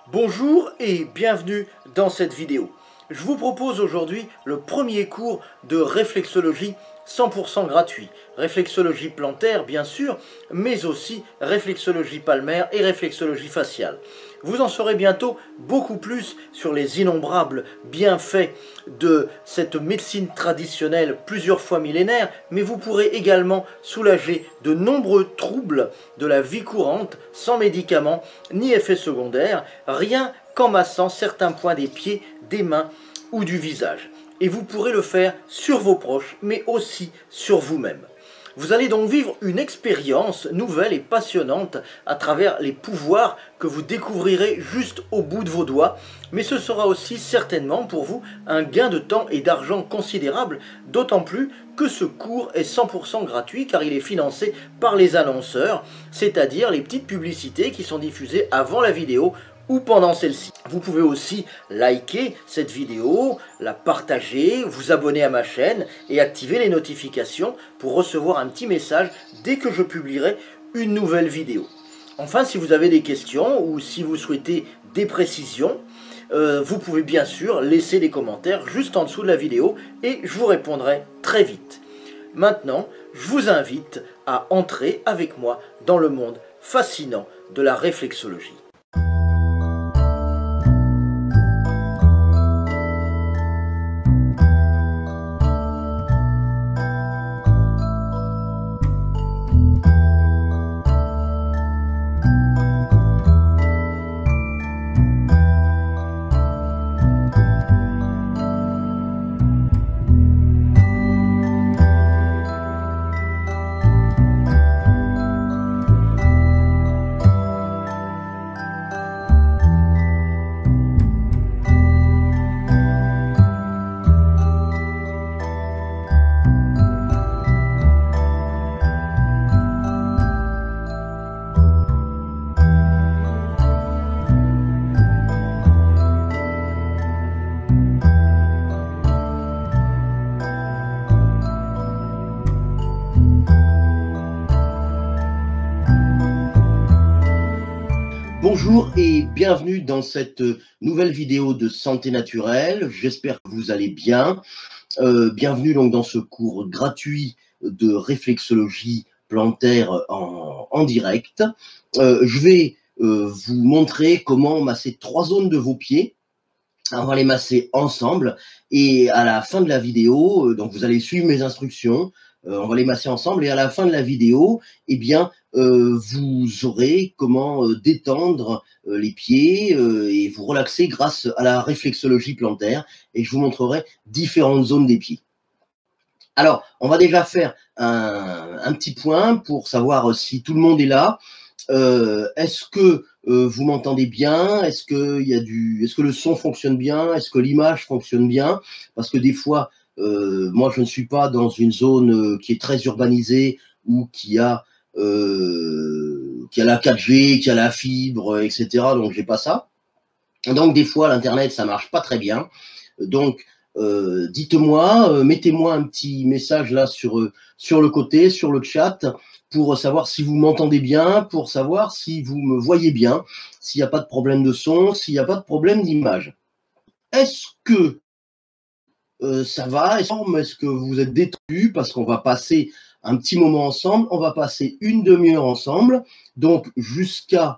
Bonjour et bienvenue dans cette vidéo. Je vous propose aujourd'hui le premier cours de réflexologie 100% gratuit. Réflexologie plantaire bien sûr, mais aussi réflexologie palmaire et réflexologie faciale. Vous en saurez bientôt beaucoup plus sur les innombrables bienfaits de cette médecine traditionnelle plusieurs fois millénaire, mais vous pourrez également soulager de nombreux troubles de la vie courante sans médicaments ni effets secondaires, rien qu'en massant certains points des pieds, des mains ou du visage. Et vous pourrez le faire sur vos proches, mais aussi sur vous-même. Vous allez donc vivre une expérience nouvelle et passionnante à travers les pouvoirs que vous découvrirez juste au bout de vos doigts, mais ce sera aussi certainement pour vous un gain de temps et d'argent considérable, d'autant plus que ce cours est 100% gratuit car il est financé par les annonceurs, c'est-à-dire les petites publicités qui sont diffusées avant la vidéo ou pendant celle-ci. Vous pouvez aussi liker cette vidéo, la partager, vous abonner à ma chaîne et activer les notifications pour recevoir un petit message dès que je publierai une nouvelle vidéo. Enfin, si vous avez des questions ou si vous souhaitez des précisions, vous pouvez bien sûr laisser des commentaires juste en dessous de la vidéo et je vous répondrai très vite. Maintenant, je vous invite à entrer avec moi dans le monde fascinant de la réflexologie. Bonjour et bienvenue dans cette nouvelle vidéo de santé naturelle. J'espère que vous allez bien. Bienvenue donc dans ce cours gratuit de réflexologie plantaire en direct. Je vais vous montrer comment masser 3 zones de vos pieds. On va les masser ensemble et à la fin de la vidéo, donc vous allez suivre mes instructions. On va les masser ensemble et à la fin de la vidéo, eh bien, vous aurez comment détendre les pieds et vous relaxer grâce à la réflexologie plantaire et je vous montrerai différentes zones des pieds. Alors, on va déjà faire un petit point pour savoir si tout le monde est là. Est-ce que vous m'entendez bien? Est-ce que le son fonctionne bien? Est-ce que l'image fonctionne bien? Parce que des fois, moi, je ne suis pas dans une zone qui est très urbanisée ou qui a la 4G, qui a la fibre, etc. Donc, j'ai pas ça. Donc, des fois, l'Internet, ça marche pas très bien. Donc, dites-moi, mettez-moi un petit message là sur le côté, sur le chat, pour savoir si vous m'entendez bien, pour savoir si vous me voyez bien, s'il n'y a pas de problème de son, s'il n'y a pas de problème d'image. Est-ce que ça va? Est-ce que vous êtes détendu? Parce qu'on va passer un petit moment ensemble, on va passer une demi-heure ensemble, donc jusqu'à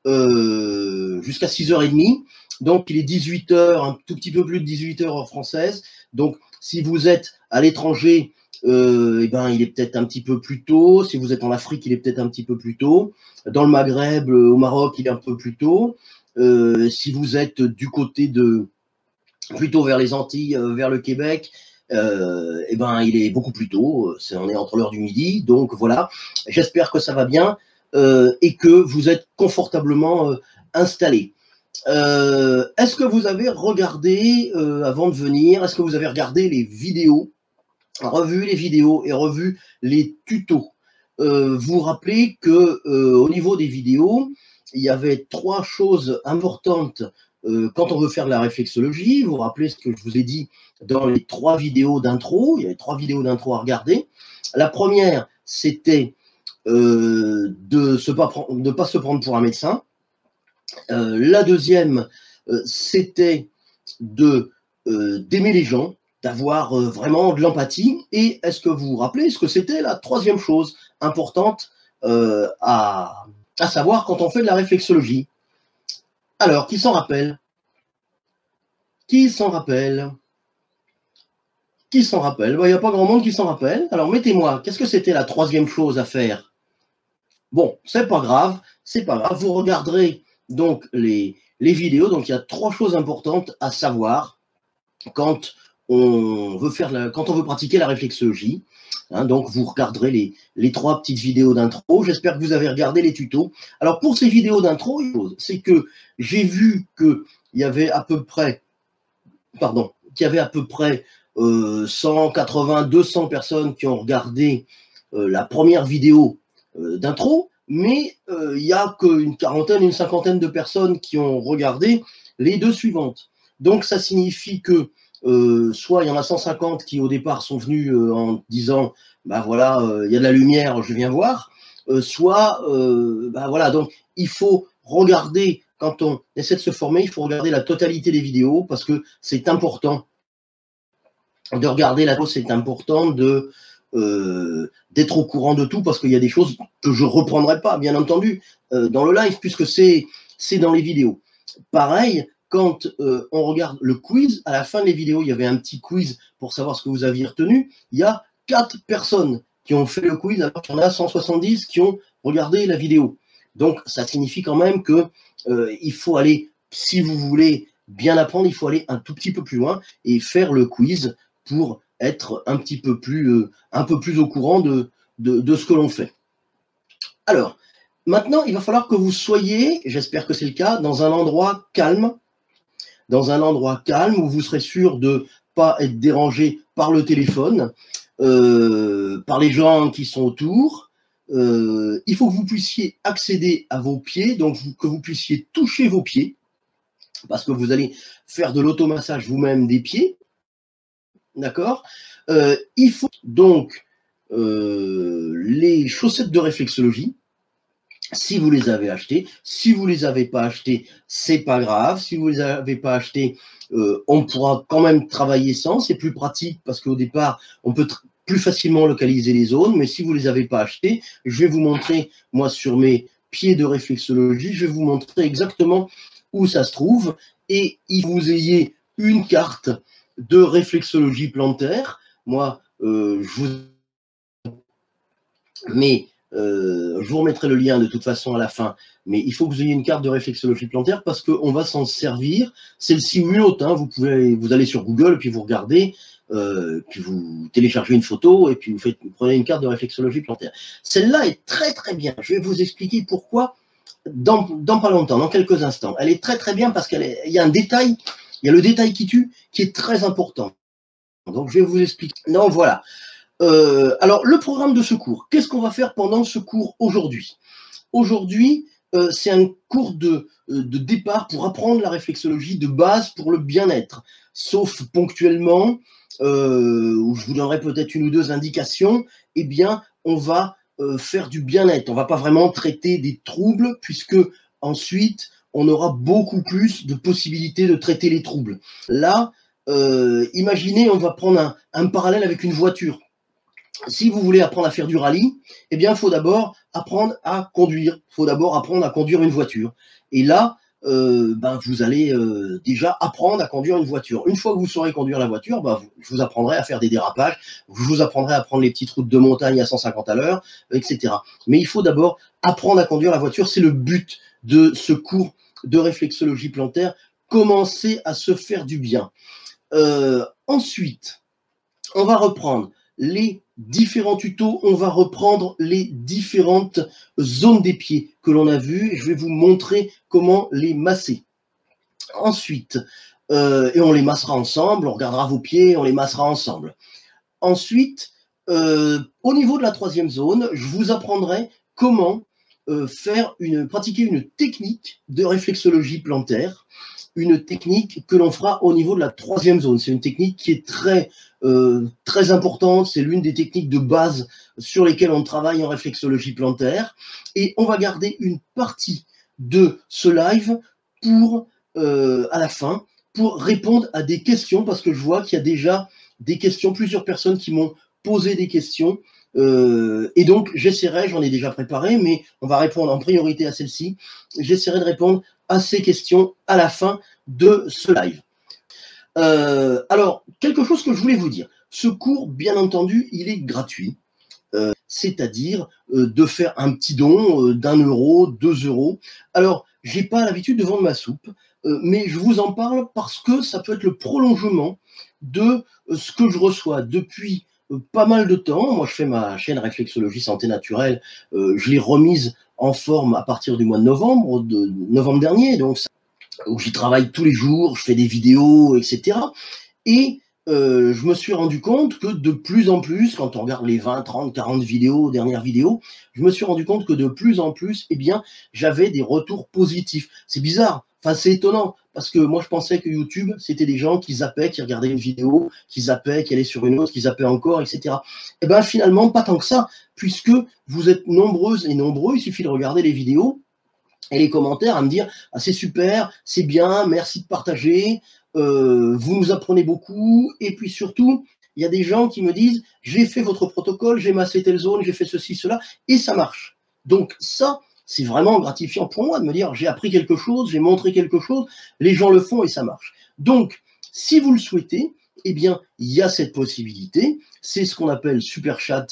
6h30. Donc, il est 18h, un tout petit peu plus de 18h heure française. Donc, si vous êtes à l'étranger, eh ben, il est peut-être un petit peu plus tôt. Si vous êtes en Afrique, il est peut-être un petit peu plus tôt. Dans le Maghreb, au Maroc, il est un peu plus tôt. Si vous êtes du côté plutôt vers les Antilles, vers le Québec, eh ben, il est beaucoup plus tôt. On est entre l'heure du midi. Donc, voilà. J'espère que ça va bien et que vous êtes confortablement installés. Est-ce que vous avez regardé, avant de venir, est-ce que vous avez regardé les vidéos, revu les vidéos et revu les tutos? Vous vous rappelez que au niveau des vidéos, il y avait 3 choses importantes quand on veut faire de la réflexologie. Vous vous rappelez ce que je vous ai dit dans les 3 vidéos d'intro? Il y avait 3 vidéos d'intro à regarder. La première, c'était de ne pas se prendre pour un médecin. La deuxième, c'était d'aimer les gens, d'avoir vraiment de l'empathie. Et est-ce que vous vous rappelez ce que c'était la troisième chose importante à savoir quand on fait de la réflexologie? Alors, qui s'en rappelle? Qui s'en rappelle? Qui s'en rappelle? Il n'y a pas grand monde qui s'en rappelle. Alors, mettez-moi, qu'est-ce que c'était la troisième chose à faire? Bon, c'est pas grave, c'est pas grave. Vous regarderez donc les vidéos. Donc, il y a trois choses importantes à savoir quand on veut pratiquer la réflexologie. Hein, donc, vous regarderez les trois petites vidéos d'intro. J'espère que vous avez regardé les tutos. Alors, pour ces vidéos d'intro, c'est que j'ai vu qu'il y avait à peu près, 180, 200 personnes qui ont regardé la première vidéo d'intro, mais il n'y a qu'une quarantaine, une cinquantaine de personnes qui ont regardé les deux suivantes. Donc, ça signifie que soit il y en a 150 qui au départ sont venus en disant bah voilà, il y a de la lumière, je viens voir, soit bah voilà, donc il faut regarder, quand on essaie de se former, il faut regarder la totalité des vidéos parce que c'est important de regarder la chose, c'est important d'être au courant de tout parce qu'il y a des choses que je ne reprendrai pas, bien entendu, dans le live puisque c'est dans les vidéos. Pareil, quand on regarde le quiz, à la fin des vidéos, il y avait un petit quiz pour savoir ce que vous aviez retenu. Il y a 4 personnes qui ont fait le quiz, alors qu'il y en a 170 qui ont regardé la vidéo. Donc, ça signifie quand même que il faut aller, si vous voulez bien apprendre, il faut aller un tout petit peu plus loin et faire le quiz pour être un peu plus au courant de ce que l'on fait. Alors, maintenant, il va falloir que vous soyez, j'espère que c'est le cas, dans un endroit calme, où vous serez sûr de ne pas être dérangé par le téléphone, par les gens qui sont autour. Il faut que vous puissiez accéder à vos pieds, donc que vous puissiez toucher vos pieds, parce que vous allez faire de l'automassage vous-même des pieds. D'accord. Il faut donc les chaussettes de réflexologie, si vous les avez achetées. Si vous ne les avez pas achetées, c'est pas grave. Si vous ne les avez pas achetées, on pourra quand même travailler sans. C'est plus pratique parce qu'au départ, on peut plus facilement localiser les zones. Mais si vous ne les avez pas achetées, je vais vous montrer, moi, sur mes pieds de réflexologie, je vais vous montrer exactement où ça se trouve. Et il faut que vous ayez une carte de réflexologie plantaire. Moi, je vous remettrai le lien de toute façon à la fin, mais il faut que vous ayez une carte de réflexologie plantaire parce qu'on va s'en servir. Celle-ci ou une autre, hein, vous allez sur Google, puis vous regardez, puis vous téléchargez une photo, et puis vous prenez une carte de réflexologie plantaire. Celle-là est très très bien. Je vais vous expliquer pourquoi dans pas longtemps, dans quelques instants. Elle est très très bien parce qu'il y a un détail, il y a le détail qui tue, qui est très important. Donc je vais vous expliquer. Non, voilà. Alors, le programme de ce cours, qu'est-ce qu'on va faire pendant ce cours aujourd'hui? Aujourd'hui, c'est un cours de départ pour apprendre la réflexologie de base pour le bien-être, sauf ponctuellement, où je vous donnerai peut-être une ou deux indications, eh bien, on va faire du bien-être. On ne va pas vraiment traiter des troubles, puisque ensuite, on aura beaucoup plus de possibilités de traiter les troubles. Là, imaginez, on va prendre un parallèle avec une voiture. Si vous voulez apprendre à faire du rallye, eh bien, il faut d'abord apprendre à conduire. Il faut d'abord apprendre à conduire une voiture. Et là, vous allez déjà apprendre à conduire une voiture. Une fois que vous saurez conduire la voiture, je vous apprendrai à faire des dérapages, je vous apprendrai à prendre les petites routes de montagne à 150 à l'heure, etc. Mais il faut d'abord apprendre à conduire la voiture. C'est le but de ce cours de réflexologie plantaire. Commencer à se faire du bien. Ensuite, on va reprendre les différents tutos, on va reprendre les différentes zones des pieds que l'on a vues. Je vais vous montrer comment les masser. Ensuite, et on les massera ensemble, on regardera vos pieds, on les massera ensemble. Ensuite, au niveau de la troisième zone, je vous apprendrai comment pratiquer une technique de réflexologie plantaire, une technique que l'on fera au niveau de la troisième zone. C'est une technique qui est très importante, c'est l'une des techniques de base sur lesquelles on travaille en réflexologie plantaire, et on va garder une partie de ce live pour, à la fin, pour répondre à des questions, parce que je vois qu'il y a déjà des questions, plusieurs personnes qui m'ont posé des questions. Et donc, j'essaierai, j'en ai déjà préparé, mais on va répondre en priorité à celle-ci. J'essaierai de répondre à ces questions à la fin de ce live. Alors, quelque chose que je voulais vous dire. Ce cours, bien entendu, il est gratuit. C'est-à-dire de faire un petit don d'1 euro, 2 euros. Alors, j'ai pas l'habitude de vendre ma soupe, mais je vous en parle parce que ça peut être le prolongement de ce que je reçois depuis pas mal de temps. Moi, je fais ma chaîne Réflexologie Santé Naturelle. Je l'ai remise en forme à partir du mois de novembre dernier, donc où j'y travaille tous les jours, je fais des vidéos, etc. Et je me suis rendu compte que de plus en plus, quand on regarde les 20, 30, 40 vidéos, dernières vidéos, je me suis rendu compte que de plus en plus, eh bien, j'avais des retours positifs. C'est bizarre, enfin c'est étonnant, parce que moi je pensais que YouTube, c'était des gens qui zappaient, qui regardaient une vidéo, qui zappaient, qui allaient sur une autre, qui zappaient encore, etc. Eh bien finalement, pas tant que ça, puisque vous êtes nombreuses et nombreux, il suffit de regarder les vidéos, et les commentaires à me dire ah, c'est super, c'est bien, merci de partager, vous nous apprenez beaucoup, et puis surtout, il y a des gens qui me disent j'ai fait votre protocole, j'ai massé telle zone, j'ai fait ceci, cela, et ça marche. Donc ça, c'est vraiment gratifiant pour moi de me dire j'ai appris quelque chose, j'ai montré quelque chose, les gens le font et ça marche. Donc, si vous le souhaitez, eh bien, il y a cette possibilité, c'est ce qu'on appelle Super Chat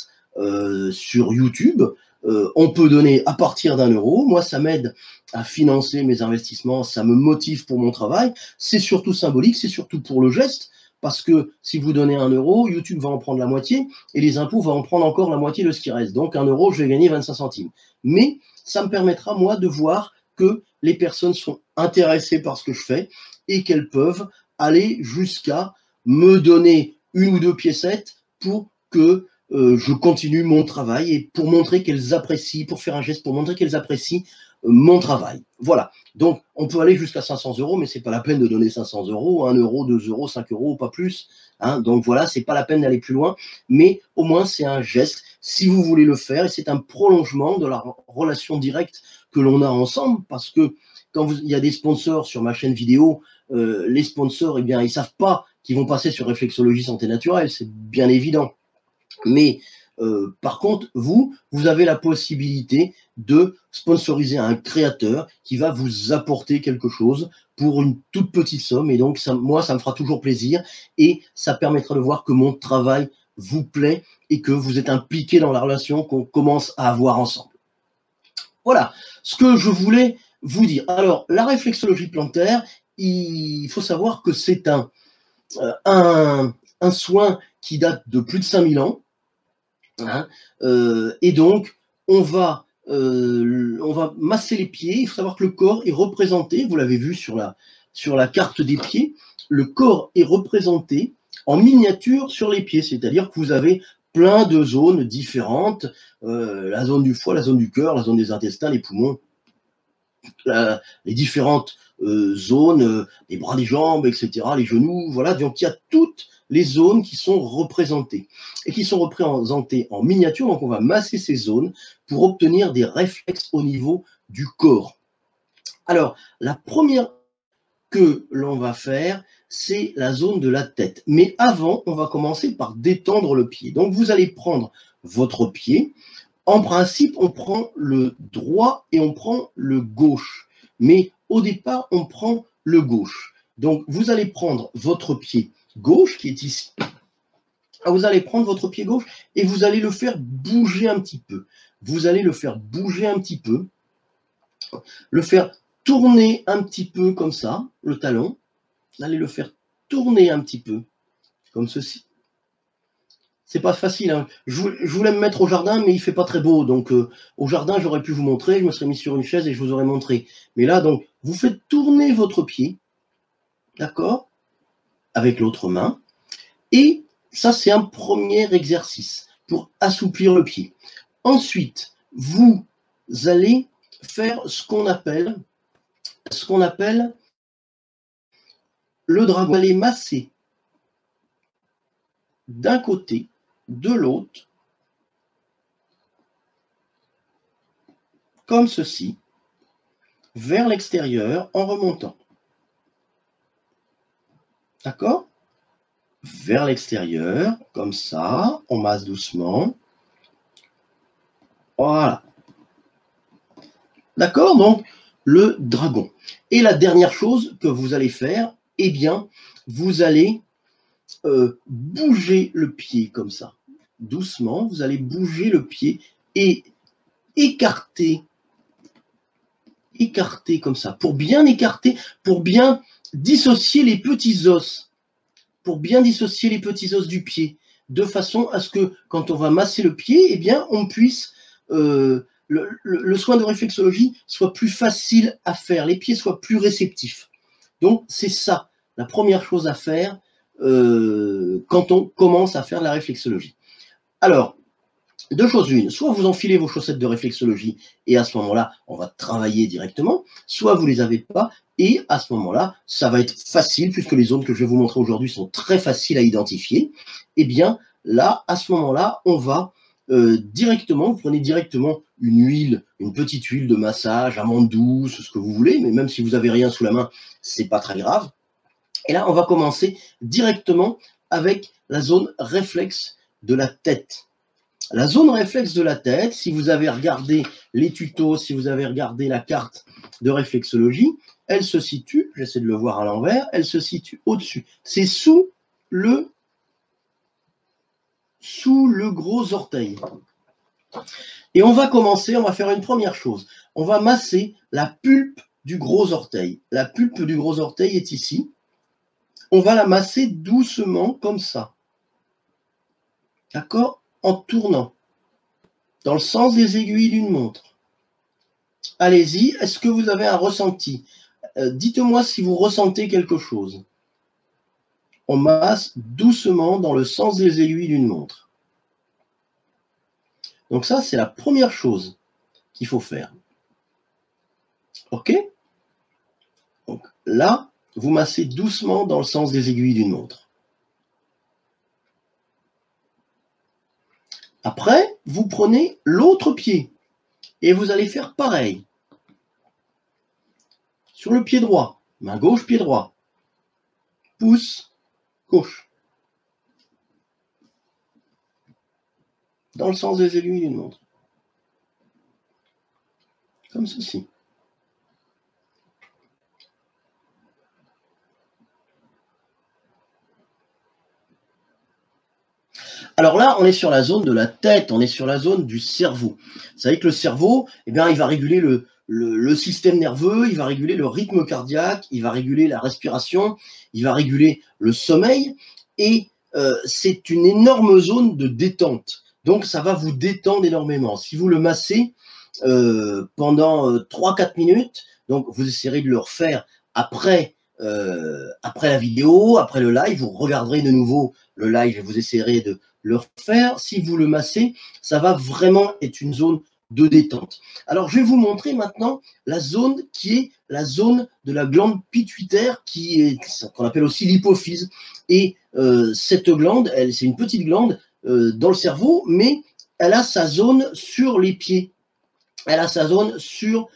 sur YouTube. On peut donner à partir d'1 euro. Moi, ça m'aide à financer mes investissements, ça me motive pour mon travail. C'est surtout symbolique, c'est surtout pour le geste, parce que si vous donnez 1 euro, YouTube va en prendre la moitié et les impôts vont en prendre encore la moitié de ce qui reste. Donc 1 euro, je vais gagner 25 centimes. Mais ça me permettra, moi, de voir que les personnes sont intéressées par ce que je fais et qu'elles peuvent aller jusqu'à me donner 1 ou 2 piécettes pour que je continue mon travail et pour montrer qu'elles apprécient, pour faire un geste, pour montrer qu'elles apprécient mon travail. Voilà. Donc, on peut aller jusqu'à 500 euros, mais c'est pas la peine de donner 500 euros, 1 euro, 2 euros, 5 euros, pas plus. Hein. Donc voilà, c'est pas la peine d'aller plus loin, mais au moins c'est un geste si vous voulez le faire et c'est un prolongement de la relation directe que l'on a ensemble parce que quand il y a des sponsors sur ma chaîne vidéo, les sponsors, eh bien, ils savent pas qu'ils vont passer sur Réflexologie Santé Naturelle, c'est bien évident. Mais par contre, vous avez la possibilité de sponsoriser un créateur qui va vous apporter quelque chose pour une toute petite somme. Et donc, ça, moi, ça me fera toujours plaisir et ça permettra de voir que mon travail vous plaît et que vous êtes impliqué dans la relation qu'on commence à avoir ensemble. Voilà ce que je voulais vous dire. Alors, la réflexologie plantaire, il faut savoir que c'est un soin qui date de plus de 5000 ans. Hein, et donc, on va masser les pieds. Il faut savoir que le corps est représenté, vous l'avez vu sur la carte des pieds, le corps est représenté en miniature sur les pieds, c'est-à-dire que vous avez plein de zones différentes, la zone du foie, la zone du cœur, la zone des intestins, les poumons, les différentes zones, les bras, les jambes, etc., les genoux, voilà, donc il y a toutes les zones qui sont représentées et qui sont représentées en miniature, donc on va masser ces zones pour obtenir des réflexes au niveau du corps. Alors, la première que l'on va faire, c'est la zone de la tête. Mais avant, on va commencer par détendre le pied. Donc, vous allez prendre votre pied. En principe, on prend le droit et on prend le gauche. Mais au départ, on prend le gauche. Donc, vous allez prendre votre pied gauche, qui est ici. Vous allez prendre votre pied gauche et vous allez le faire bouger un petit peu. Vous allez le faire bouger un petit peu. Le faire tourner un petit peu comme ça, le talon. Vous allez le faire tourner un petit peu, comme ceci. C'est pas facile. Hein. Je voulais me mettre au jardin, mais il fait pas très beau. Donc, au jardin, j'aurais pu vous montrer. Je me serais mis sur une chaise et je vous aurais montré. Mais là, donc, vous faites tourner votre pied, d'accord, avec l'autre main. Et ça, c'est un premier exercice pour assouplir le pied. Ensuite, vous allez faire ce qu'on appelle le dragon. Vous allez masser d'un côté, de l'autre, comme ceci. vers l'extérieur en remontant. D'accord? Vers l'extérieur, comme ça, on masse doucement. Voilà. D'accord? Donc, le dragon. Et la dernière chose que vous allez faire, eh bien, vous allez bouger le pied comme ça. Doucement, vous allez bouger le pied et écarter comme ça, pour bien écarter, pour bien dissocier les petits os, du pied, de façon à ce que quand on va masser le pied, eh bien, on puisse, le soin de réflexologie soit plus facile à faire, les pieds soient plus réceptifs. Donc, c'est ça, la première chose à faire quand on commence à faire de la réflexologie. Alors, deux choses l'une, soit vous enfilez vos chaussettes de réflexologie et à ce moment-là, on va travailler directement, soit vous ne les avez pas et à ce moment-là, ça va être facile puisque les zones que je vais vous montrer aujourd'hui sont très faciles à identifier. Eh bien, là, à ce moment-là, on va directement, vous prenez directement une huile, une petite huile de massage, amande douce, ce que vous voulez, mais même si vous n'avez rien sous la main, c'est pas très grave. Et là, on va commencer directement avec la zone réflexe de la tête. La zone réflexe de la tête, si vous avez regardé les tutos, si vous avez regardé la carte de réflexologie, elle se situe, j'essaie de le voir à l'envers, elle se situe au-dessus. C'est sous le gros orteil. Et on va commencer, on va faire une première chose. On va masser la pulpe du gros orteil. La pulpe du gros orteil est ici. On va la masser doucement comme ça. D'accord? En tournant, dans le sens des aiguilles d'une montre. Allez-y, est-ce que vous avez un ressenti? Dites-moi si vous ressentez quelque chose. On masse doucement dans le sens des aiguilles d'une montre. Donc ça, c'est la première chose qu'il faut faire. OK? Donc là, vous massez doucement dans le sens des aiguilles d'une montre. Après, vous prenez l'autre pied et vous allez faire pareil. Sur le pied droit, main gauche, pied droit. Pouce gauche. Dans le sens des aiguilles d'une montre. Comme ceci. Alors là, on est sur la zone de la tête, on est sur la zone du cerveau. Vous savez que le cerveau, eh bien, il va réguler le système nerveux, il va réguler le rythme cardiaque, il va réguler la respiration, il va réguler le sommeil, et c'est une énorme zone de détente. Donc, ça va vous détendre énormément. Si vous le massez pendant 3-4 minutes, donc vous essayerez de le refaire après la vidéo, après le live, vous regarderez de nouveau le live et vous essayerez de le refaire. Si vous le massez, ça va vraiment être une zone de détente. Alors, je vais vous montrer maintenant la zone qui est la zone de la glande pituitaire, qui est qu'on appelle aussi l'hypophyse. Et cette glande, c'est une petite glande dans le cerveau, mais elle a sa zone sur les pieds. Elle a sa zone sur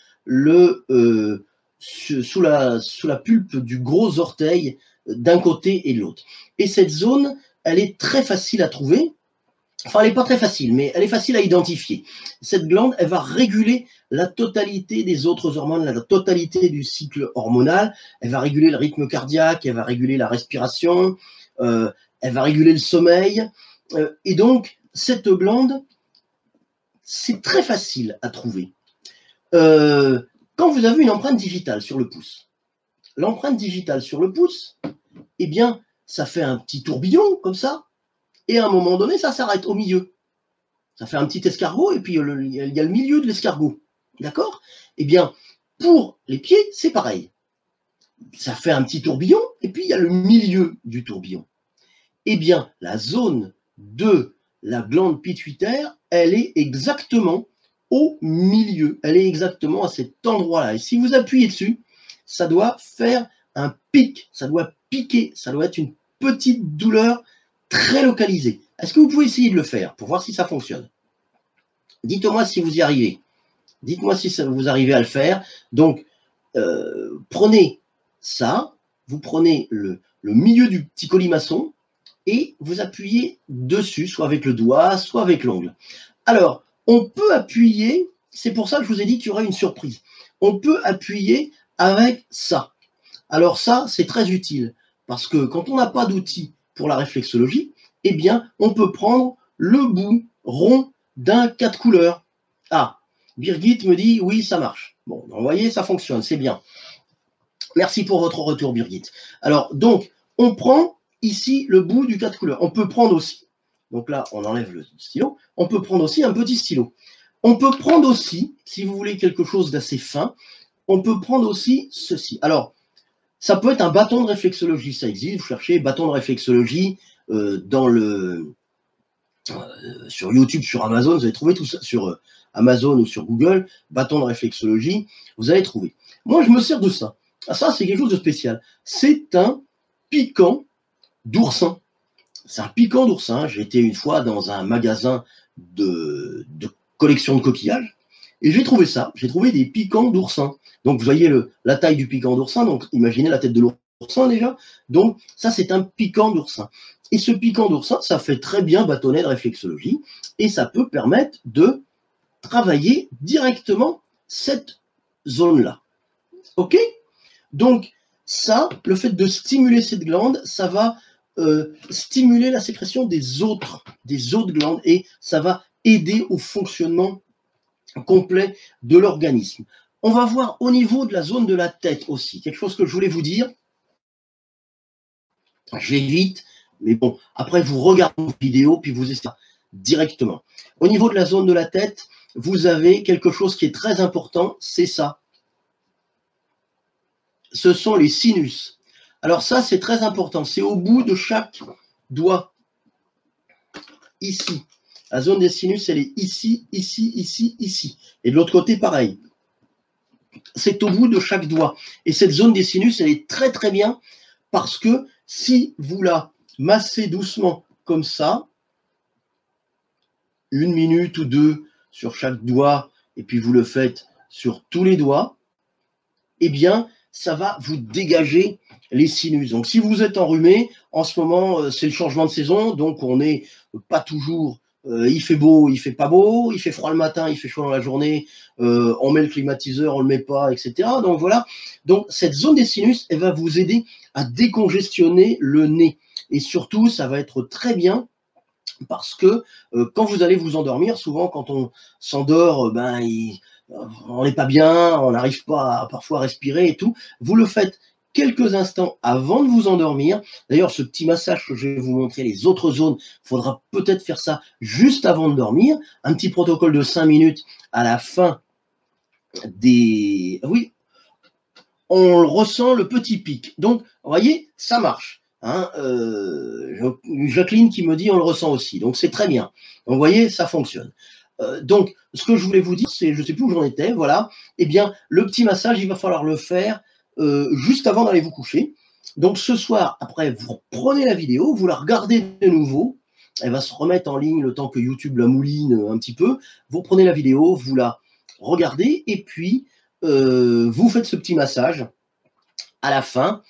sous la pulpe du gros orteil d'un côté et de l'autre. Et cette zone, elle est très facile à trouver. Enfin, elle n'est pas très facile, mais elle est facile à identifier. Cette glande, elle va réguler la totalité des autres hormones, la totalité du cycle hormonal. Elle va réguler le rythme cardiaque, elle va réguler la respiration, elle va réguler le sommeil. Et donc, cette glande, c'est très facile à trouver. Quand vous avez une empreinte digitale sur le pouce, l'empreinte digitale sur le pouce, eh bien, ça fait un petit tourbillon comme ça, et à un moment donné, ça s'arrête au milieu. Ça fait un petit escargot, et puis il y a le milieu de l'escargot. D'accord? Eh bien, pour les pieds, c'est pareil. Ça fait un petit tourbillon, et puis il y a le milieu du tourbillon. Eh bien, la zone de la glande pituitaire, elle est exactement au milieu. Elle est exactement à cet endroit-là. Et si vous appuyez dessus, ça doit faire un pic, ça doit piquer, ça doit être une petite douleur très localisée. Est-ce que vous pouvez essayer de le faire pour voir si ça fonctionne? Dites-moi si vous y arrivez. Dites-moi si vous arrivez à le faire. Donc, prenez ça, vous prenez le milieu du petit colimaçon et vous appuyez dessus, soit avec le doigt, soit avec l'ongle. Alors, on peut appuyer, c'est pour ça que je vous ai dit qu'il y aura une surprise. On peut appuyer avec ça. Alors ça, c'est très utile, parce que quand on n'a pas d'outil pour la réflexologie, eh bien, on peut prendre le bout rond d'un 4 couleurs. Ah, Birgit me dit, oui, ça marche. Bon, vous voyez, ça fonctionne, c'est bien. Merci pour votre retour, Birgit. Alors, donc, on prend ici le bout du 4 couleurs. On peut prendre aussi, donc là, on enlève le stylo, on peut prendre aussi un petit stylo. On peut prendre aussi, si vous voulez quelque chose d'assez fin, on peut prendre aussi ceci. Alors, ça peut être un bâton de réflexologie, ça existe. Vous cherchez bâton de réflexologie sur YouTube, sur Amazon, vous allez trouver tout ça, sur Amazon ou sur Google, bâton de réflexologie, vous allez trouver. Moi, je me sers de ça. Ah, ça, c'est quelque chose de spécial. C'est un piquant d'oursin. C'est un piquant d'oursin. J'ai été une fois dans un magasin de collection de coquillages et j'ai trouvé ça. J'ai trouvé des piquants d'oursin. Donc, vous voyez la taille du piquant d'oursin. Donc, imaginez la tête de l'oursin déjà. Donc, ça, c'est un piquant d'oursin. Et ce piquant d'oursin, ça fait très bien bâtonnet de réflexologie et ça peut permettre de travailler directement cette zone-là. OK? Donc, ça, le fait de stimuler cette glande, ça va stimuler la sécrétion des autres glandes et ça va aider au fonctionnement complet de l'organisme. On va voir au niveau de la zone de la tête aussi, quelque chose que je voulais vous dire. Je vais vite, mais bon, après vous regardez une vidéo puis vous essayez directement. Au niveau de la zone de la tête, vous avez quelque chose qui est très important, c'est ça. Ce sont les sinus. Alors ça, c'est très important. C'est au bout de chaque doigt. Ici. La zone des sinus, elle est ici, ici, ici, ici. Et de l'autre côté, pareil. C'est au bout de chaque doigt. Et cette zone des sinus, elle est très, très bien parce que si vous la massez doucement comme ça, 1 minute ou 2 sur chaque doigt, et puis vous le faites sur tous les doigts, eh bien, ça va vous dégager les sinus. Donc, si vous êtes enrhumé, en ce moment, c'est le changement de saison, donc on n'est pas toujours, il fait beau, il fait pas beau, il fait froid le matin, il fait chaud dans la journée, on met le climatiseur, on le met pas, etc. Donc voilà. Donc, cette zone des sinus, elle va vous aider à décongestionner le nez. Et surtout, ça va être très bien parce que quand vous allez vous endormir, souvent quand on s'endort, on n'est pas bien, on n'arrive pas parfois à respirer et tout. Vous le faites quelques instants avant de vous endormir. D'ailleurs, ce petit massage que je vais vous montrer, les autres zones, il faudra peut-être faire ça juste avant de dormir. Un petit protocole de 5 minutes à la fin des... Oui, on ressent le petit pic. Donc, vous voyez, ça marche. Hein, Jacqueline qui me dit on le ressent aussi. Donc, c'est très bien. Donc, vous voyez, ça fonctionne. Donc, ce que je voulais vous dire, c'est, je ne sais plus où j'en étais, voilà. Eh bien, le petit massage, il va falloir le faire juste avant d'aller vous coucher. Donc, ce soir, après, vous prenez la vidéo, vous la regardez de nouveau. Elle va se remettre en ligne le temps que YouTube la mouline un petit peu. Vous prenez la vidéo, vous la regardez, et puis vous faites ce petit massage à la fin,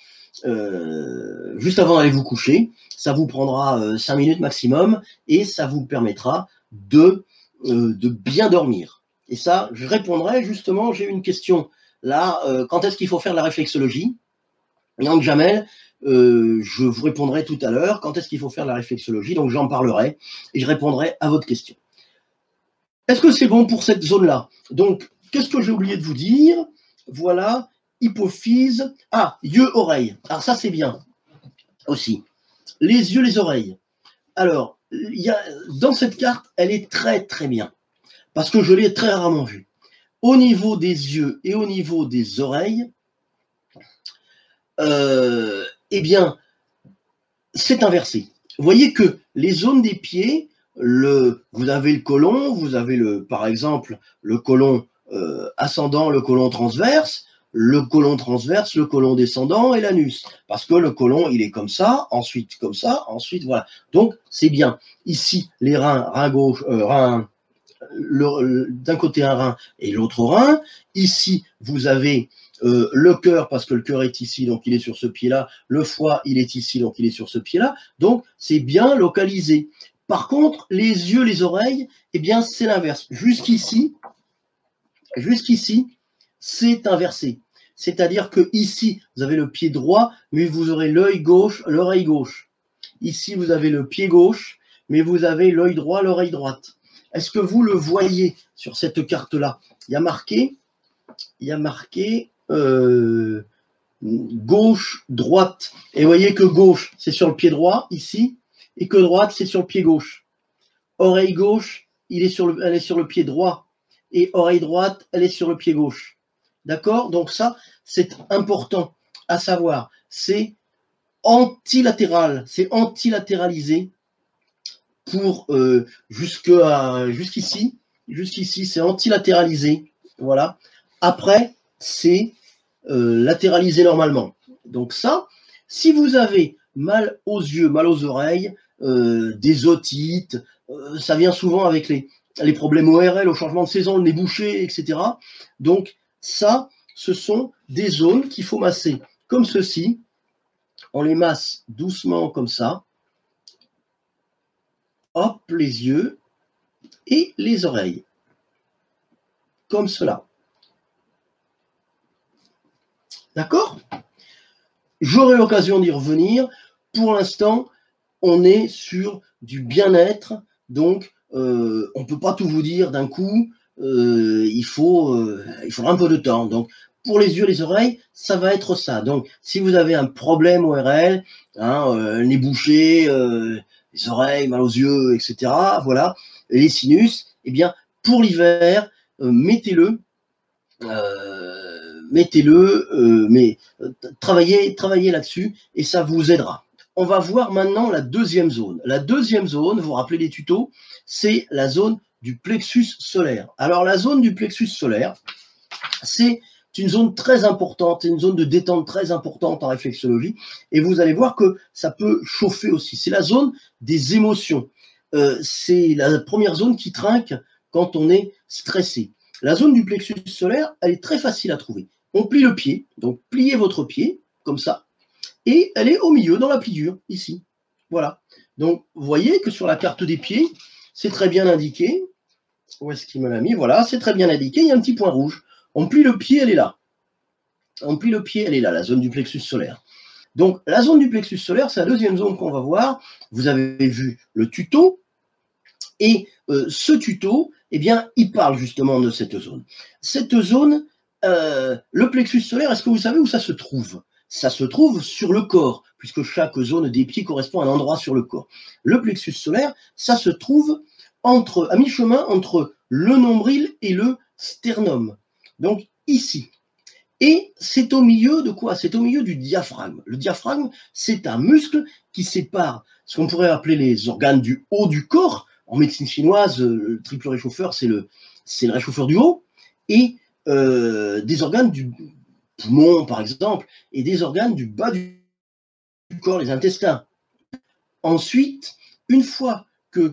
juste avant d'aller vous coucher. Ça vous prendra 5 minutes maximum, et ça vous permettra de bien dormir. Et ça, je répondrai justement, j'ai une question là, quand est-ce qu'il faut faire de la réflexologie? Donc Jamel, je vous répondrai tout à l'heure, quand est-ce qu'il faut faire de la réflexologie, donc j'en parlerai, et je répondrai à votre question. Est-ce que c'est bon pour cette zone-là? Donc, qu'est-ce que j'ai oublié de vous dire? Voilà, hypophyse, yeux, oreilles. Alors ça, c'est bien aussi. Les yeux, les oreilles. Alors, dans cette carte, elle est très très bien, parce que je l'ai très rarement vue. Au niveau des yeux et au niveau des oreilles, eh bien, c'est inversé. Vous voyez que les zones des pieds, vous avez le côlon, vous avez par exemple le côlon ascendant, le côlon transverse, le côlon descendant et l'anus. Parce que le côlon, il est comme ça, ensuite voilà. Donc, c'est bien. Ici, les rein gauche, d'un côté un rein et l'autre rein. Ici, vous avez le cœur, parce que le cœur est ici, donc il est sur ce pied-là. Le foie, il est ici, donc il est sur ce pied-là. Donc, c'est bien localisé. Par contre, les yeux, les oreilles, eh bien, c'est l'inverse. Jusqu'ici, c'est inversé. C'est-à-dire que ici, vous avez le pied droit, mais vous aurez l'œil gauche, l'oreille gauche. Ici, vous avez le pied gauche, mais vous avez l'œil droit, l'oreille droite. Est-ce que vous le voyez sur cette carte-là? Il y a marqué gauche, droite. Et vous voyez que gauche, c'est sur le pied droit, ici, et que droite, c'est sur le pied gauche. Oreille gauche, elle est sur le pied droit, et oreille droite, elle est sur le pied gauche. D'accord? Donc ça, c'est important à savoir. C'est antilatéral, c'est antilatéralisé pour jusqu'ici, c'est antilatéralisé. Voilà. Après, c'est latéralisé normalement. Donc ça, si vous avez mal aux yeux, mal aux oreilles, des otites, ça vient souvent avec les problèmes ORL, au changement de saison, le nez bouché, etc. Donc ça, ce sont des zones qu'il faut masser comme ceci. On les masse doucement comme ça. Hop, les yeux et les oreilles. Comme cela. D'accord? J'aurai l'occasion d'y revenir. Pour l'instant, on est sur du bien-être. Donc, on ne peut pas tout vous dire d'un coup. Il faudra un peu de temps. Donc, pour les yeux, les oreilles, ça va être ça. Donc, si vous avez un problème ORL, nez bouché, les oreilles, mal aux yeux, etc., voilà, les sinus, eh bien, pour l'hiver, mettez-le, mais travaillez là-dessus et ça vous aidera. On va voir maintenant la deuxième zone. La deuxième zone, vous vous rappelez des tutos, c'est la zone du plexus solaire. Alors, la zone du plexus solaire, c'est une zone très importante, une zone de détente très importante en réflexologie. Et vous allez voir que ça peut chauffer aussi. C'est la zone des émotions. C'est la première zone qui trinque quand on est stressé. La zone du plexus solaire, elle est très facile à trouver. On plie le pied, donc pliez votre pied, comme ça, et elle est au milieu, dans la pliure, ici. Voilà. Donc, vous voyez que sur la carte des pieds, c'est très bien indiqué. Où est-ce qu'il me l'a mis? Voilà, c'est très bien indiqué, il y a un petit point rouge. On plie le pied, elle est là. On plie le pied, elle est là, la zone du plexus solaire. Donc, la zone du plexus solaire, c'est la deuxième zone qu'on va voir. Vous avez vu le tuto. Et ce tuto, eh bien, il parle justement de cette zone. Cette zone, le plexus solaire, est-ce que vous savez où ça se trouve? Ça se trouve sur le corps, puisque chaque zone des pieds correspond à un endroit sur le corps. Le plexus solaire, ça se trouve à mi-chemin entre le nombril et le sternum. Donc, ici. Et c'est au milieu de quoi? C'est au milieu du diaphragme. Le diaphragme, c'est un muscle qui sépare ce qu'on pourrait appeler les organes du haut du corps. En médecine chinoise, le triple réchauffeur, c'est le réchauffeur du haut. Et des organes du poumon, par exemple, et des organes du bas du corps, les intestins. Ensuite, une fois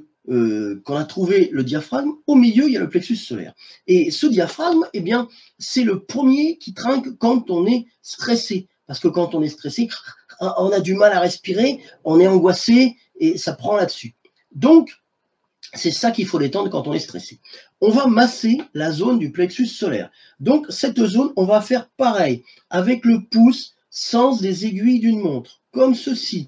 qu'on a trouvé le diaphragme, au milieu, il y a le plexus solaire. Et ce diaphragme, eh bien, c'est le premier qui trinque quand on est stressé. Parce que quand on est stressé, on a du mal à respirer, on est angoissé, et ça prend là-dessus. Donc, c'est ça qu'il faut détendre quand on est stressé. On va masser la zone du plexus solaire. Donc, cette zone, on va faire pareil, avec le pouce, sens des aiguilles d'une montre, comme ceci.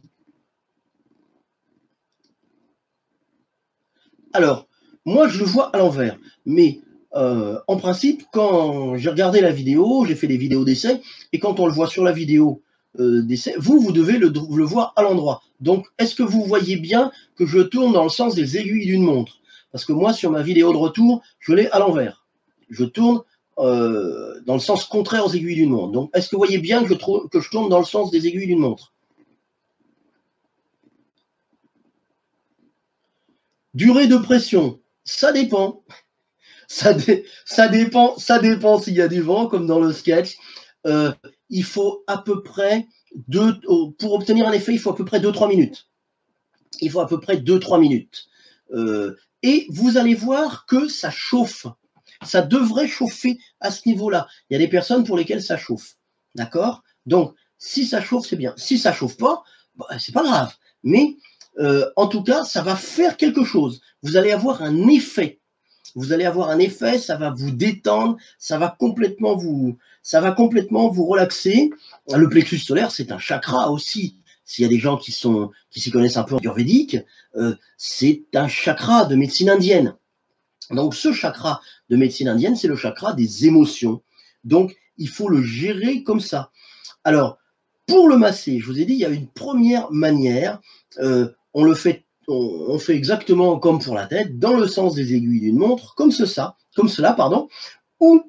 Alors, moi, je le vois à l'envers, mais en principe, quand j'ai regardé la vidéo, j'ai fait des vidéos d'essai, et quand on le voit sur la vidéo d'essai, vous devez le voir à l'endroit. Donc, est-ce que vous voyez bien que je tourne dans le sens des aiguilles d'une montre? Parce que moi, sur ma vidéo de retour, je l'ai à l'envers. Je tourne dans le sens contraire aux aiguilles d'une montre. Donc, est-ce que vous voyez bien que je tourne dans le sens des aiguilles d'une montre? Durée de pression, ça dépend. Ça dépend s'il y a du vent, comme dans le sketch. Il faut à peu près, pour obtenir un effet, il faut à peu près 2-3 minutes. Il faut à peu près 2-3 minutes. Et vous allez voir que ça chauffe. ça devrait chauffer à ce niveau-là. Il y a des personnes pour lesquelles ça chauffe. D'accord? Donc, si ça chauffe, c'est bien. Si ça chauffe pas, bah, c'est pas grave. Mais en tout cas, ça va faire quelque chose. Vous allez avoir un effet. Vous allez avoir un effet, ça va vous détendre, ça va complètement vous relaxer. Le plexus solaire, c'est un chakra aussi. S'il y a des gens qui s'y connaissent un peu en ayurvédique, c'est un chakra de médecine indienne. Donc ce chakra de médecine indienne, c'est le chakra des émotions. Donc il faut le gérer comme ça. Alors, pour le masser, je vous ai dit, il y a une première manière. On fait exactement comme pour la tête, dans le sens des aiguilles d'une montre, comme cela, ou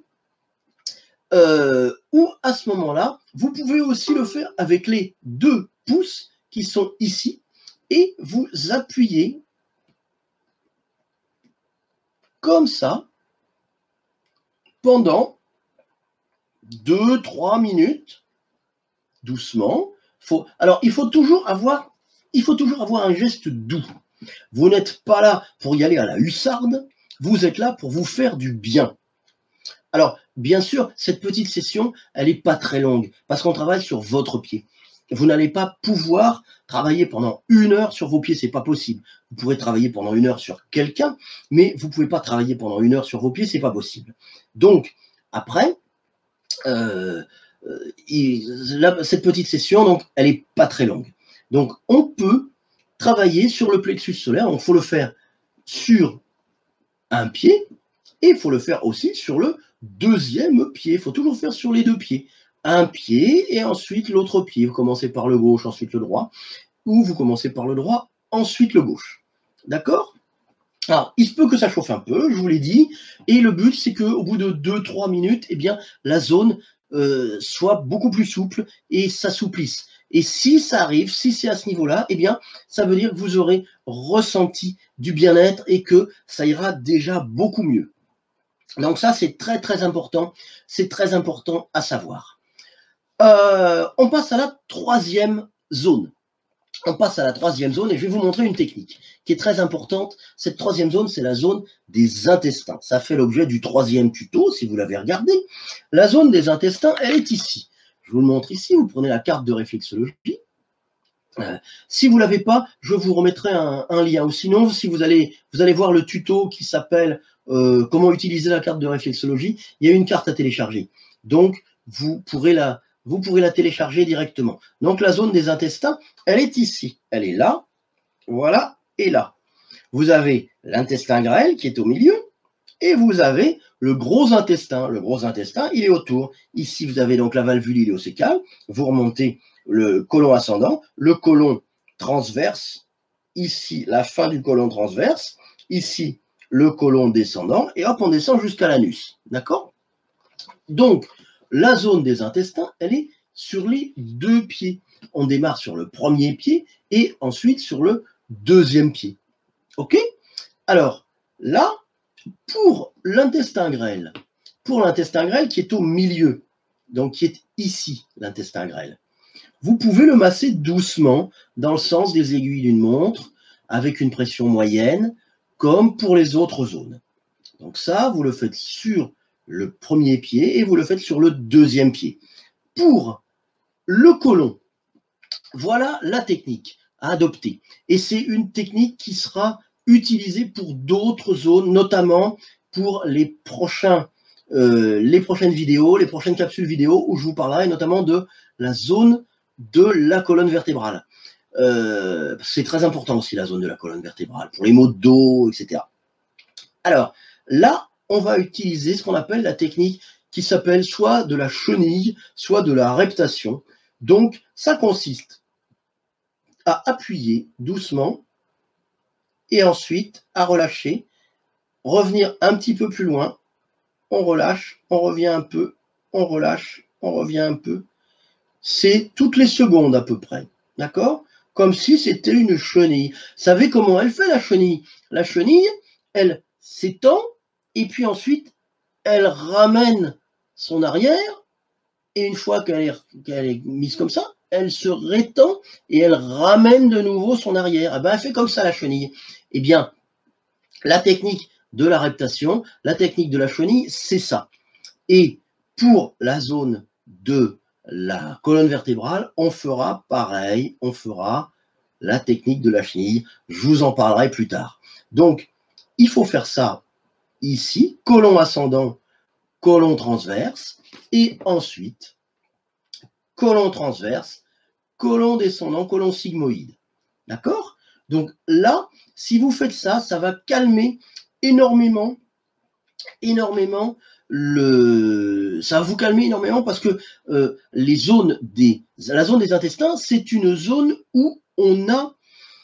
à ce moment-là, vous pouvez aussi le faire avec les 2 pouces qui sont ici, et vous appuyez comme ça pendant 2-3 minutes, doucement. Alors, il faut toujours avoir un geste doux. Vous n'êtes pas là pour y aller à la hussarde, vous êtes là pour vous faire du bien. Alors, bien sûr, cette petite session, elle n'est pas très longue, parce qu'on travaille sur votre pied. Vous n'allez pas pouvoir travailler pendant 1 heure sur vos pieds, c'est pas possible. Vous pourrez travailler pendant 1 heure sur quelqu'un, mais vous ne pouvez pas travailler pendant 1 heure sur vos pieds, c'est pas possible. Donc, après, cette petite session, donc, elle n'est pas très longue. Donc, on peut travailler sur le plexus solaire, donc il faut le faire sur un pied, et il faut le faire aussi sur le 2e pied. Il faut toujours faire sur les 2 pieds. Un pied et ensuite l'autre pied. Vous commencez par le gauche, ensuite le droit, ou vous commencez par le droit, ensuite le gauche. D'accord? Alors, il se peut que ça chauffe un peu, je vous l'ai dit, et le but, c'est qu'au bout de 2-3 minutes, eh bien, la zone soit beaucoup plus souple et s'assouplisse. Et si ça arrive, si c'est à ce niveau-là, eh bien, ça veut dire que vous aurez ressenti du bien-être et que ça ira déjà beaucoup mieux. Donc ça, c'est très, très important. C'est très important à savoir. On passe à la 3e zone. On passe à la 3e zone et je vais vous montrer une technique qui est très importante. Cette 3e zone, c'est la zone des intestins. Ça fait l'objet du 3e tuto, si vous l'avez regardé. La zone des intestins, elle est ici. Je vous le montre ici. Vous prenez la carte de réflexologie. Si vous ne l'avez pas, je vous remettrai un lien. Ou sinon, si vous allez voir le tuto qui s'appelle comment utiliser la carte de réflexologie, il y a une carte à télécharger. Donc, vous pourrez la télécharger directement. Donc, la zone des intestins, elle est ici. Elle est là, voilà, et là. Vous avez l'intestin grêle qui est au milieu, et vous avez le gros intestin. Le gros intestin, il est autour. Ici, vous avez donc la valvule iléocécale. Vous remontez le côlon ascendant, le côlon transverse, ici, la fin du côlon transverse, ici, le côlon descendant, et hop, on descend jusqu'à l'anus. D'accord? Donc, la zone des intestins, elle est sur les 2 pieds. On démarre sur le 1er pied et ensuite sur le 2e pied. OK? Alors, là, pour l'intestin grêle qui est au milieu, donc qui est ici, l'intestin grêle, vous pouvez le masser doucement dans le sens des aiguilles d'une montre, avec une pression moyenne, comme pour les autres zones. Donc ça, vous le faites sur le 1er pied et vous le faites sur le 2e pied. Pour le côlon, voilà la technique à adopter. Et c'est une technique qui sera utilisée pour d'autres zones, notamment pour les prochaines vidéos, les prochaines capsules vidéo où je vous parlerai notamment de la zone de la colonne vertébrale. C'est très important aussi la zone de la colonne vertébrale, pour les maux de dos, etc. Alors, là, on va utiliser ce qu'on appelle la technique qui s'appelle soit de la chenille, soit de la reptation. Donc, ça consiste à appuyer doucement et ensuite à relâcher, revenir un petit peu plus loin, on relâche, on revient un peu, on relâche, on revient un peu. C'est toutes les secondes à peu près, d'accord? Comme si c'était une chenille. Vous savez comment elle fait la chenille? La chenille, elle s'étend et puis ensuite, elle ramène son arrière et une fois qu'elle est mise comme ça, elle se rétend et elle ramène de nouveau son arrière. Eh ben, elle fait comme ça la chenille. Eh bien, la technique de la reptation, la technique de la chenille, c'est ça. Et pour la zone de la colonne vertébrale, on fera pareil, on fera la technique de la chenille. Je vous en parlerai plus tard. Donc, il faut faire ça ici, côlon ascendant, côlon transverse, et ensuite, côlon transverse, côlon descendant, côlon sigmoïde. D'accord? Donc là, si vous faites ça, ça va calmer énormément, ça va vous calmer énormément parce que la zone des intestins, c'est une zone où on a,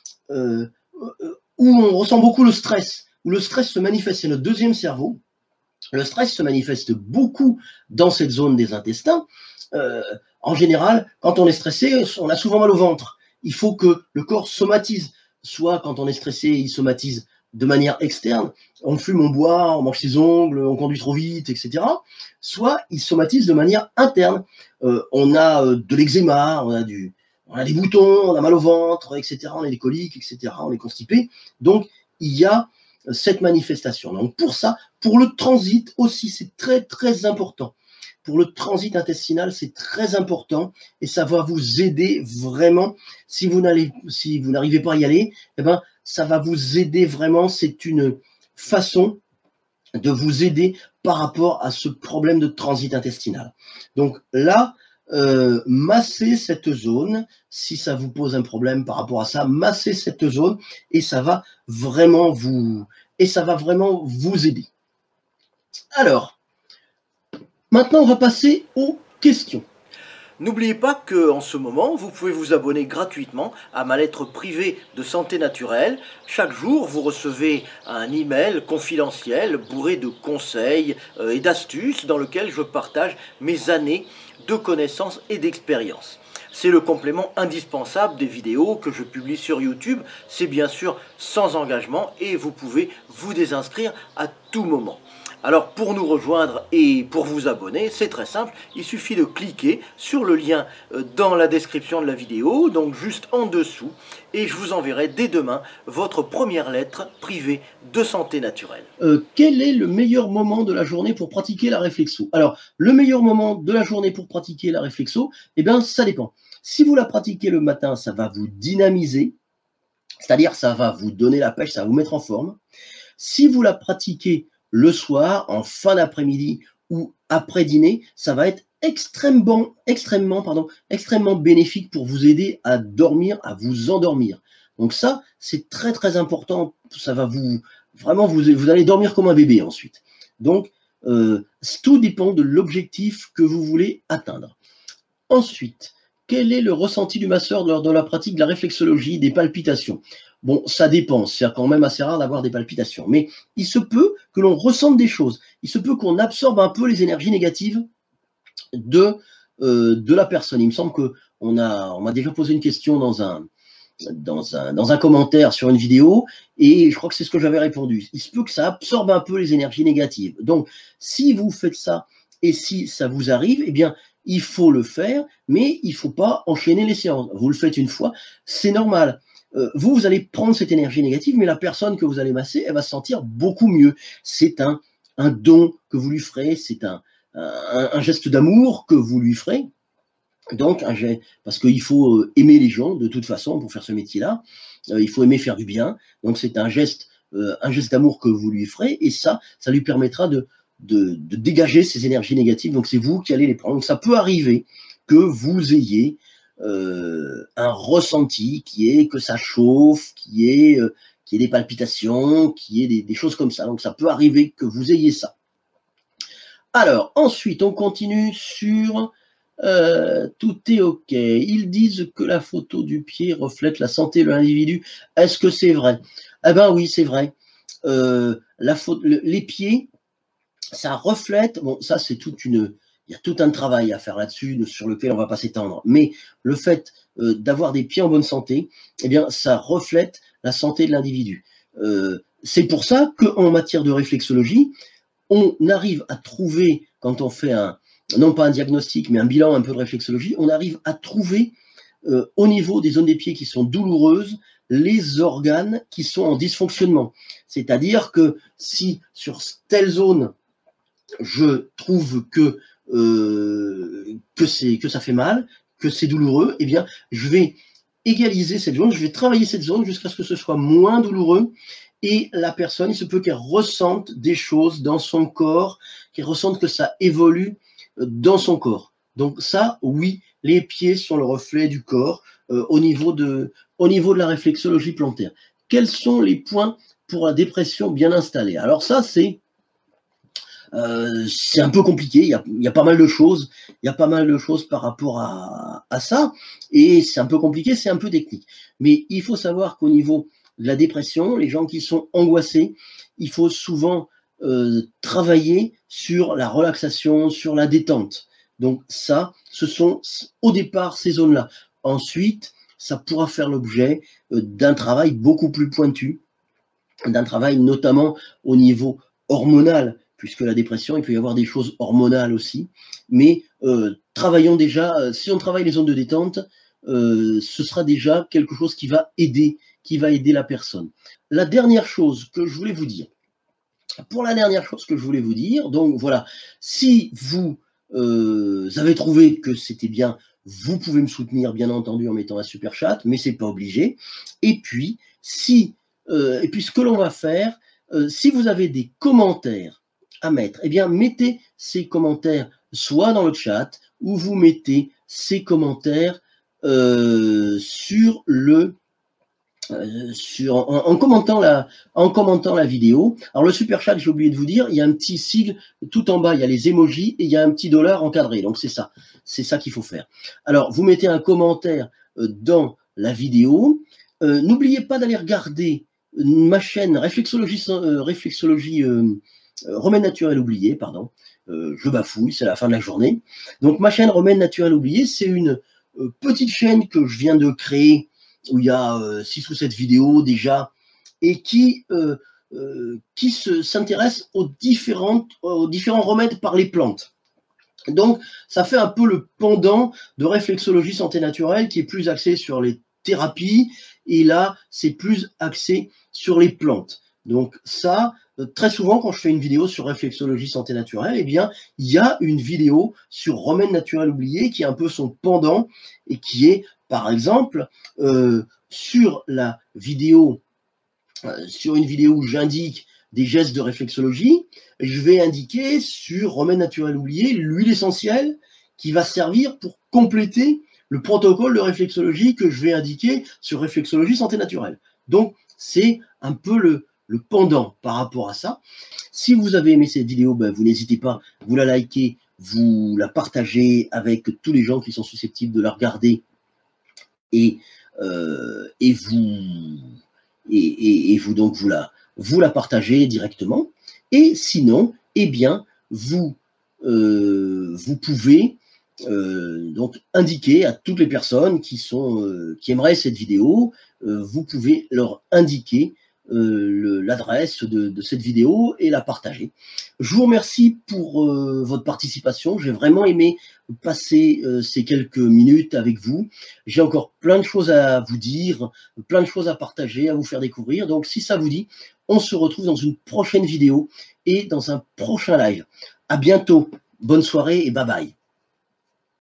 où on ressent beaucoup le stress, où le stress se manifeste, c'est notre deuxième cerveau. Le stress se manifeste beaucoup dans cette zone des intestins. En général, quand on est stressé, on a souvent mal au ventre. Il faut que le corps somatise. Soit quand on est stressé, il somatise de manière externe, on fume, on boit, on mange ses ongles, on conduit trop vite, etc. Soit il somatise de manière interne. On a de l'eczéma, on a des boutons, on a mal au ventre, etc. On a des coliques, etc. On est constipé. Donc, il y a cette manifestation. Donc, pour ça, pour le transit aussi, c'est très, très important. Pour le transit intestinal, c'est très important et ça va vous aider vraiment. Si vous n'arrivez pas à y aller, eh ben, ça va vous aider vraiment. C'est une façon de vous aider par rapport à ce problème de transit intestinal. Donc là, massez cette zone. Si ça vous pose un problème par rapport à ça, massez cette zone et ça va vraiment vous aider. Alors, maintenant, on va passer aux questions. N'oubliez pas qu'en ce moment, vous pouvez vous abonner gratuitement à ma lettre privée de santé naturelle. Chaque jour, vous recevez un email confidentiel bourré de conseils et d'astuces dans lequel je partage mes années de connaissances et d'expérience. C'est le complément indispensable des vidéos que je publie sur YouTube. C'est bien sûr sans engagement et vous pouvez vous désinscrire à tout moment. Alors pour nous rejoindre et pour vous abonner, c'est très simple, il suffit de cliquer sur le lien dans la description de la vidéo, donc juste en dessous, et je vous enverrai dès demain votre première lettre privée de santé naturelle. Quel est le meilleur moment de la journée pour pratiquer la réflexo? Alors, le meilleur moment de la journée pour pratiquer la réflexo, eh bien, ça dépend. Si vous la pratiquez le matin, ça va vous dynamiser, c'est-à-dire ça va vous donner la pêche, ça va vous mettre en forme. Si vous la pratiquez le soir, en fin d'après-midi ou après dîner, ça va être extrêmement bénéfique pour vous aider à dormir, à vous endormir. Donc ça, c'est très très important. Ça va vous allez dormir comme un bébé ensuite. Donc, tout dépend de l'objectif que vous voulez atteindre. Ensuite, quel est le ressenti du masseur lors de la pratique de la réflexologie, des palpitations? Bon, ça dépend, c'est quand même assez rare d'avoir des palpitations, mais il se peut que l'on ressente des choses, il se peut qu'on absorbe un peu les énergies négatives de la personne. Il me semble qu'on m'a déjà posé une question dans un commentaire sur une vidéo, et je crois que c'est ce que j'avais répondu. Il se peut que ça absorbe un peu les énergies négatives. Donc, si vous faites ça, et si ça vous arrive, eh bien, il faut le faire, mais il ne faut pas enchaîner les séances. Vous le faites une fois, c'est normal. Vous allez prendre cette énergie négative, mais la personne que vous allez masser, elle va se sentir beaucoup mieux. C'est un don que vous lui ferez, c'est un geste d'amour que vous lui ferez. Donc, parce qu'il faut aimer les gens, de toute façon, pour faire ce métier-là. Il faut aimer faire du bien. Donc, c'est un geste d'amour que vous lui ferez, et ça lui permettra de dégager ces énergies négatives. Donc, c'est vous qui allez les prendre. Donc, ça peut arriver que vous ayez un ressenti qui est que ça chauffe, qui est des palpitations, qui est des choses comme ça. Donc, ça peut arriver que vous ayez ça. Alors, ensuite, on continue sur tout est OK. Ils disent que la photo du pied reflète la santé de l'individu. Est-ce que c'est vrai? Eh bien, oui, c'est vrai. Les pieds, ça reflète, bon, ça c'est il y a tout un travail à faire là-dessus, sur lequel on ne va pas s'étendre. Mais le fait d'avoir des pieds en bonne santé, eh bien, ça reflète la santé de l'individu. C'est pour ça qu'en matière de réflexologie, on arrive à trouver, quand on fait non pas un diagnostic, mais un bilan un peu de réflexologie, on arrive à trouver au niveau des zones des pieds qui sont douloureuses, les organes qui sont en dysfonctionnement. C'est-à-dire que si sur telle zone, je trouve que ça fait mal, que c'est douloureux, eh bien, je vais égaliser cette zone, je vais travailler cette zone jusqu'à ce que ce soit moins douloureux. Et la personne, il se peut qu'elle ressente des choses dans son corps, qu'elle ressente que ça évolue dans son corps. Donc ça, oui, les pieds sont le reflet du corps au niveau de la réflexologie plantaire. Quels sont les points pour la dépression bien installée? Alors ça, c'est un peu compliqué, il y a pas mal de choses, par rapport à ça, et c'est un peu compliqué, c'est un peu technique. Mais il faut savoir qu'au niveau de la dépression, les gens qui sont angoissés, il faut souvent travailler sur la relaxation, sur la détente. Donc ça, ce sont au départ ces zones-là. Ensuite, ça pourra faire l'objet d'un travail beaucoup plus pointu, d'un travail notamment au niveau hormonal, puisque la dépression, il peut y avoir des choses hormonales aussi. Mais travaillons déjà, si on travaille les zones de détente, ce sera déjà quelque chose qui va aider la personne. La dernière chose que je voulais vous dire, donc voilà, si vous avez trouvé que c'était bien, vous pouvez me soutenir, bien entendu, en mettant un super chat, mais c'est pas obligé. Et puis, ce que l'on va faire, si vous avez des commentaires à mettre, eh bien, mettez ces commentaires soit dans le chat, ou vous mettez ces commentaires en commentant la vidéo. Alors le super chat, j'ai oublié de vous dire, il y a un petit sigle tout en bas, il y a les emojis et il y a un petit dollar encadré. Donc c'est ça qu'il faut faire. Alors vous mettez un commentaire dans la vidéo. N'oubliez pas d'aller regarder ma chaîne Réflexologie Remède naturel oublié, pardon. Je bafouille, c'est la fin de la journée. Donc ma chaîne Remède naturel oublié, c'est une petite chaîne que je viens de créer, où il y a 6 ou 7 vidéos déjà, et qui s'intéresse aux différents remèdes par les plantes. Donc, ça fait un peu le pendant de réflexologie santé naturelle, qui est plus axé sur les thérapies, et là, c'est plus axé sur les plantes. Donc ça, très souvent, quand je fais une vidéo sur réflexologie santé naturelle, eh bien, il y a une vidéo sur remède naturel oublié, qui est un peu son pendant, et qui est, par exemple, sur une vidéo où j'indique des gestes de réflexologie, je vais indiquer sur remède naturel oublié l'huile essentielle qui va servir pour compléter le protocole de réflexologie que je vais indiquer sur réflexologie santé naturelle. Donc, c'est un peu le pendant par rapport à ça. Si vous avez aimé cette vidéo, ben, vous n'hésitez pas, vous la likez, vous la partagez avec tous les gens qui sont susceptibles de la regarder, et vous la partagez directement. Et sinon, eh bien, vous pouvez donc indiquer à toutes les personnes qui aimeraient cette vidéo, vous pouvez leur indiquer l'adresse de cette vidéo et la partager. Je vous remercie pour votre participation. J'ai vraiment aimé passer ces quelques minutes avec vous. J'ai encore plein de choses à vous dire, plein de choses à partager, à vous faire découvrir. Donc si ça vous dit, on se retrouve dans une prochaine vidéo et dans un prochain live. À bientôt. Bonne soirée et bye bye.